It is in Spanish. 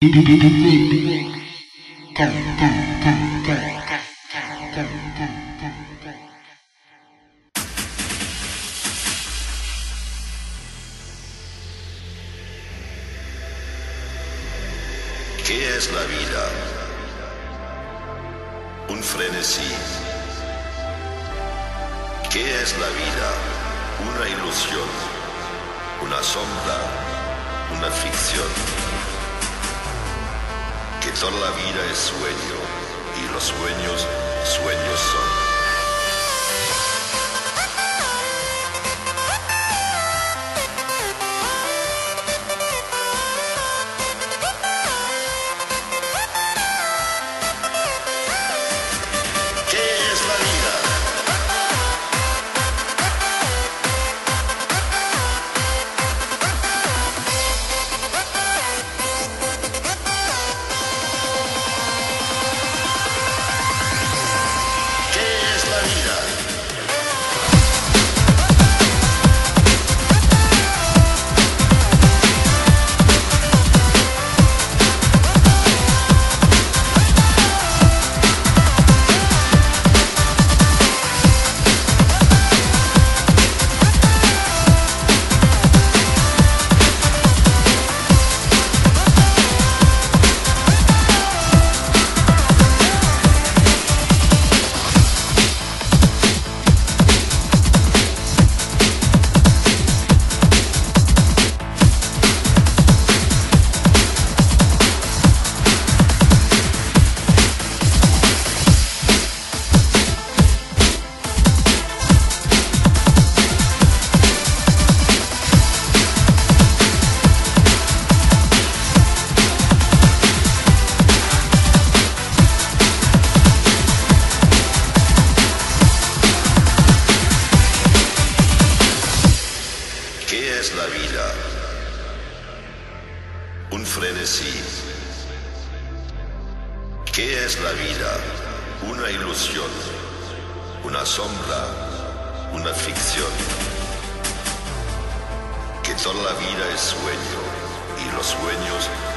¿Qué es la vida? Un frenesí. ¿Qué es la vida? Una ilusión, una sombra, una ficción. Que toda la vida es sueño y los sueños, sueños son. ¿Qué es la vida? Un frenesí. ¿Qué es la vida? Una ilusión, una sombra, una ficción. Que toda la vida es sueño y los sueños